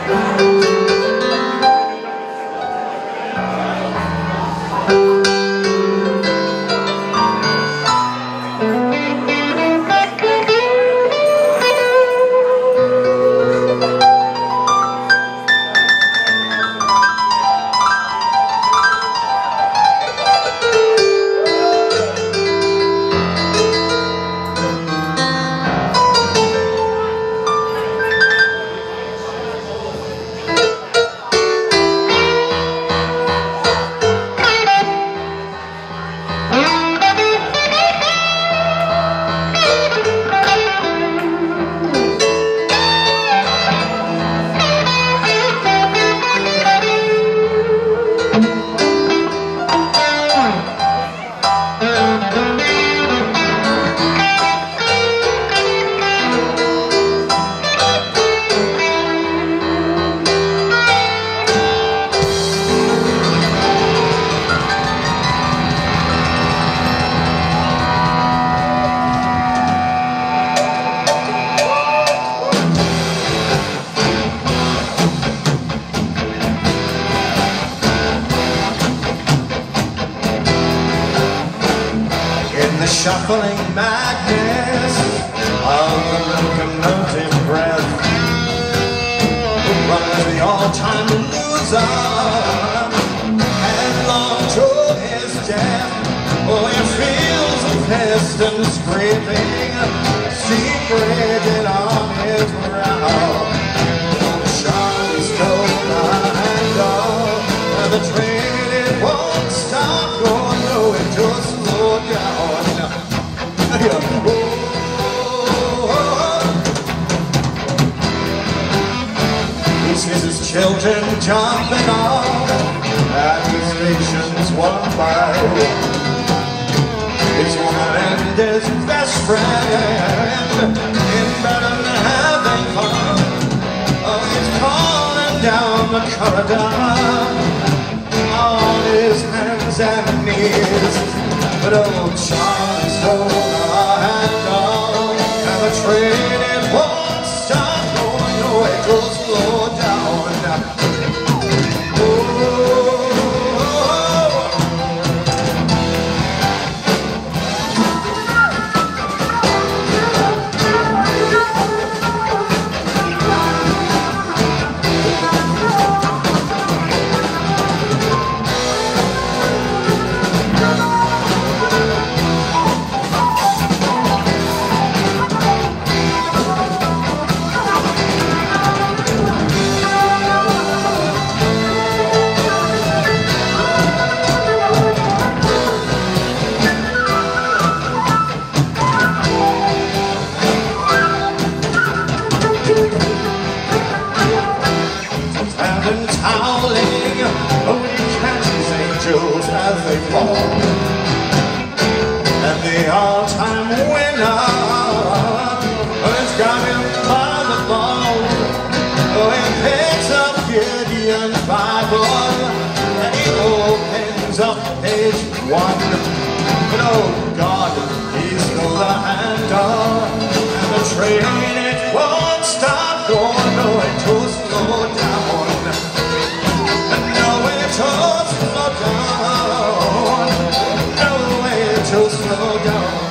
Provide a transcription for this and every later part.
Shuffling madness of the locomotive breath runs the all-time loser headlong to his death. Oh, he feels a piston scraping, secreted on his brow. Charlie stole the handle, and the train, it won't stop going, no, it just slowed down. He sees his children jumping off at the stations one by one. His woman and his best friend in bed and having fun. Oh, he's calling down the corridor on his hands and knees. But old Charlie stole the handle, and the train, it won't stop going, no, it goes slow down. Oh. Howling, oh, he catches angels as they fall, and the all-time winner has got him by the ball. Oh, he picks up Gideon's Bible, and he opens up page 1. But oh God, he stole the handle, and the train, it won't stop going, no, it goes slow down. Slow down.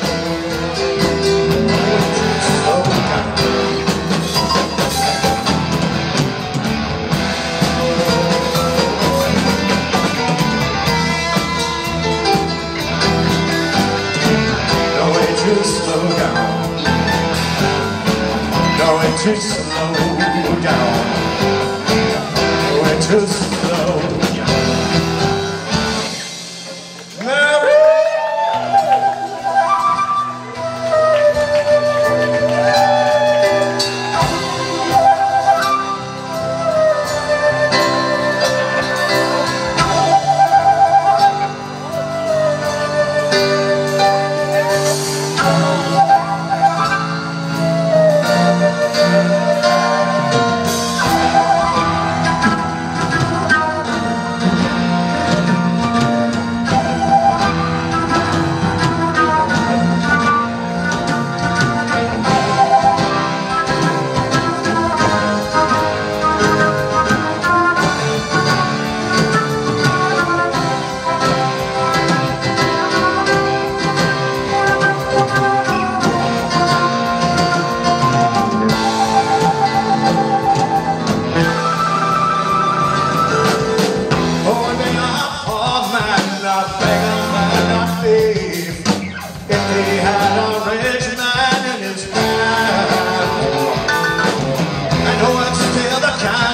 No way to slow down. No way to slow down. No way to slow down.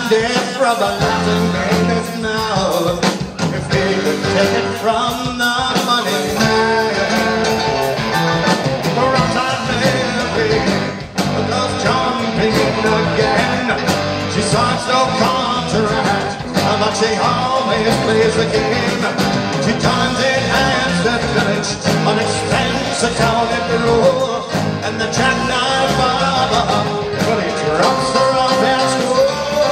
candy from a laughing baby's mouth. If he could take it from the money man. Round-time Mary goes jumping in again. She signs no contract, but she always plays the game. She turns in hands that village on expense accounted rule. And the jackknife Baba, well, he drops her off at school.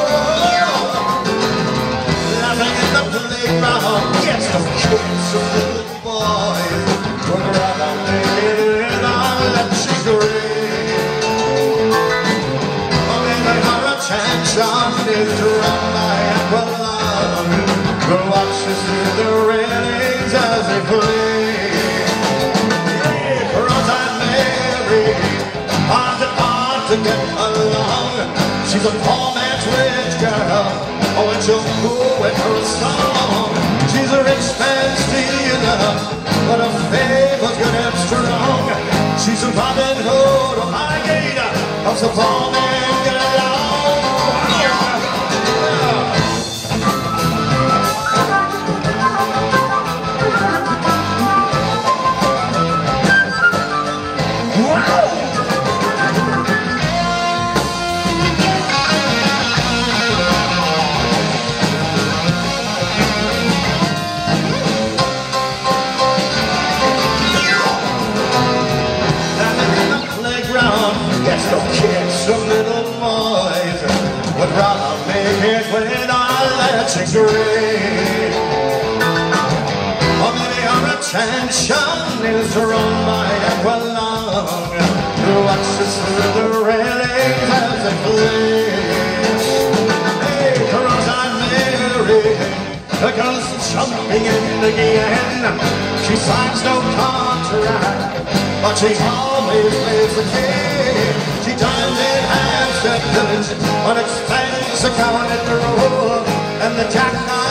Laughing in the playground, yes, the kids, the little boys would rather make it in our electric green. Only her attention is drawn by Aqualung, who watches through the railings as they play. To get along, she's a poor man's rich girl. Oh, and she'll fool with her a song. She's a rich man's stealer, but her faith was good and strong. She's a Robin Hood of Highgate, helps a poor man get along. Yes, the kids, some little boys would rather make it with our electric green. Or maybe our attention is drawn by Aqualung, who watches through the railings as they flee. Hey, cross-eyed Mary goes jumping in again. She signs no contract, but she always plays the game. She turns in hands that village on expense accounted rule. And the jackknife